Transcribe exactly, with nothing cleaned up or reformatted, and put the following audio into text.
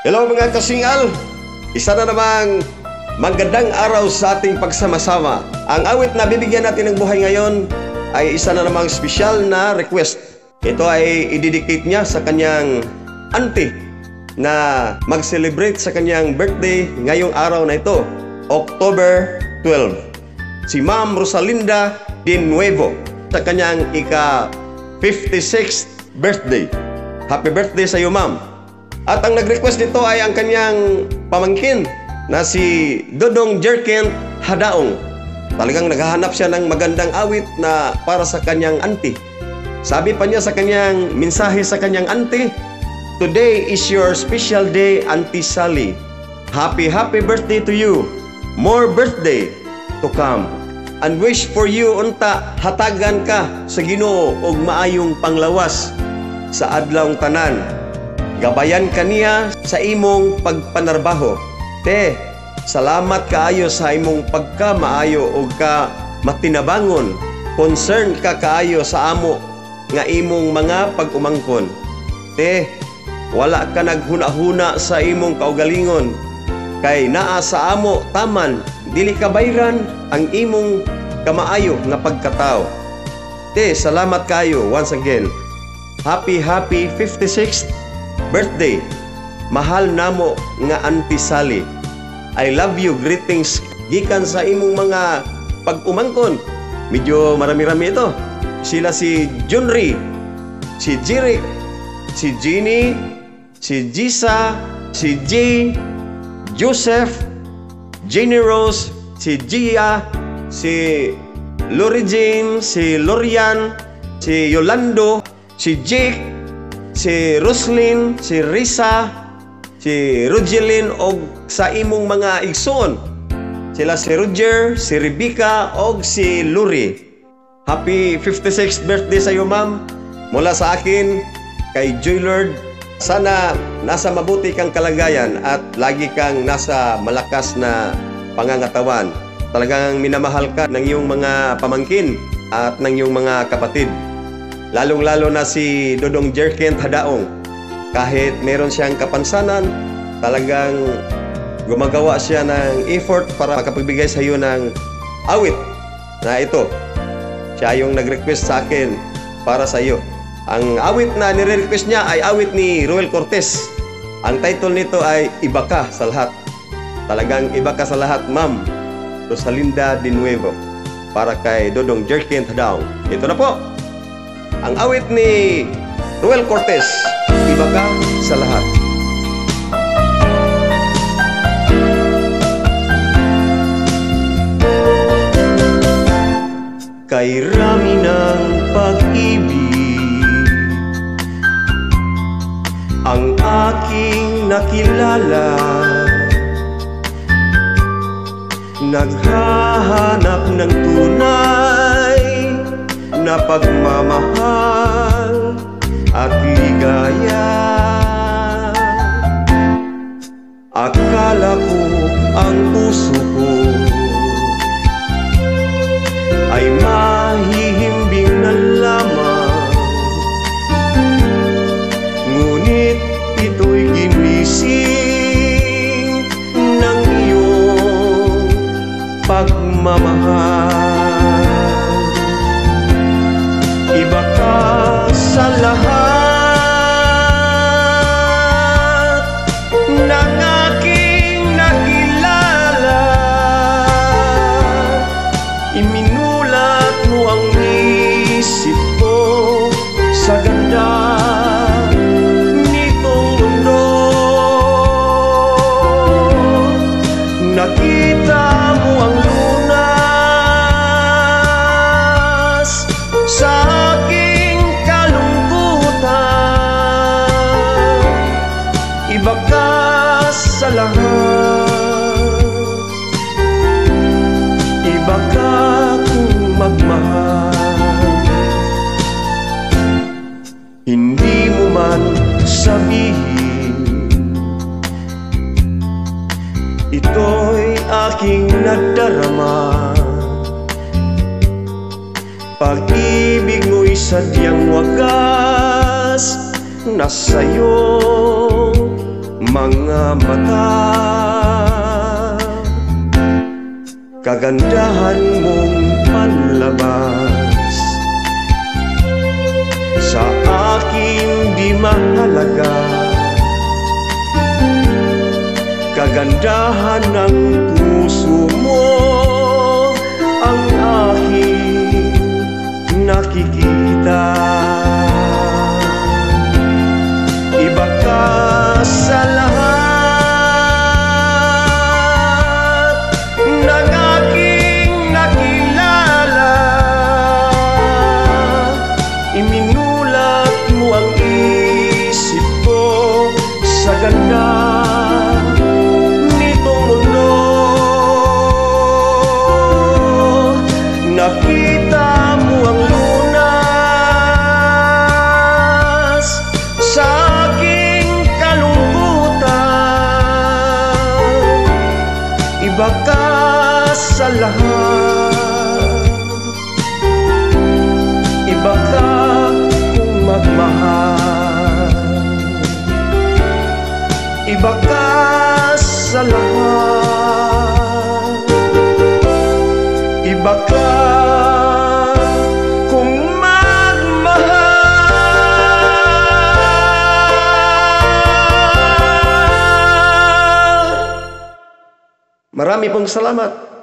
Hello mga kasingal! Isa na namang magandang araw sa ating pagsama-sama. Ang awit na bibigyan natin ng buhay ngayon ay isa na namang special na request. Ito ay ididictate niya sa kanyang auntie na mag-celebrate sa kanyang birthday ngayong araw na ito, October twelve. Si Ma'am Rosalinda de Nuevo sa kanyang ika fifty-sixth birthday. Happy birthday sa iyo, Ma'am! At ang nag-request nito ay ang kanyang pamangkin na si Dodong Jerkent Hadaong. Talagang naghahanap siya ng magandang awit na para sa kanyang auntie. Sabi pa niya sa kanyang mensahe sa kanyang auntie, "Today is your special day, Auntie Sally. Happy, happy birthday to you. More birthday to come. And wish for you unta hatagan ka sa Ginoo og maayong panglawas sa adlawng tanan. Gabayan kaniya sa imong pagpanarbaho. Te, salamat kaayo sa imong pagkamaayo o ka matinabangon. Concern ka kaayo sa amo nga imong mga pag-umangkon. Te, wala ka naghuna-huna sa imong kaugalingon. Kay naa sa amo taman, dili ka bayran ang imong kamaayo nga pagkatao. Te, salamat kaayo once again. Happy, happy fifty-sixth birthday, mahal namo nga Auntie Sally. I love you, greetings gikan sa imong mga pag-umangkon. Medyo marami-rami ito. Sila si Junri, si Jirik, si Jeannie, si Jisa, si Jay, Joseph, Jenny Rose, si Gia, si Lori Jean, si Lorian, si Yolando, si Jake, si Roslyn, si Risa, si Rogelyn og sa imong mga igsoon. Sila si Roger, si Rebecca og si Luri. Happy fifty-sixth birthday sa iyo, Ma'am. Mula sa akin kay Joy Lord, sana nasa mabuti kang kalagayan at lagi kang nasa malakas na pangangatawan. Talagang minamahal ka ng iyong mga pamangkin at ng iyong mga kapatid. Lalong-lalo na si Dodong Jerkent Hadaong. Kahit meron siyang kapansanan, talagang gumagawa siya ng effort para makapagbigay sa iyo ng awit na ito. Siya yung nag-request sa akin para sa iyo. Ang awit na nire-request niya ay awit ni Roel Cortez. Ang title nito ay Iba Ka sa Lahat. Talagang iba ka sa lahat, Ma'am Rosalinda de Nuevo. Para kay Dodong Jerkent Hadaong. Ito na po ang awit ni Roel Cortez, Iba Ka sa Lahat. Kay rami ng pag-ibig ang aking nakilala, naghahanap ng tunay na pagmamahal at ligaya. Akala ko ang puso ko ay mahihimbing na lamang, ngunit ito'y ginising ng iyong pagmamahal. Iba ka sa lahat ng aking nakilala. Iminulat mo ang isip ko sa ganda nitong mundo. Nakita mo ang lunas sa aking kalungkutan. Iba ka sa lahat. Iba ka kung magmahal. Hindi mo man sabihin, ito'y aking nadarama. Pag-ibig mo'y sadyang wagas na sa'yo mga mata. Kagandahan mong panlabas sa akin di mahalaga. Kagandahan ng puso mo ang aking nakikita. Iba ka sa lahat ng aking nakilala. Iminulat mo ang isip ko sa ganda nitong mundo. Nakita mo ang lunas sa aking kalungkutan. Iba ka sa lahat, iba ka kung magmahal. Iba ka sa lahat, iba ka kung magmahal. Marami pong salamat.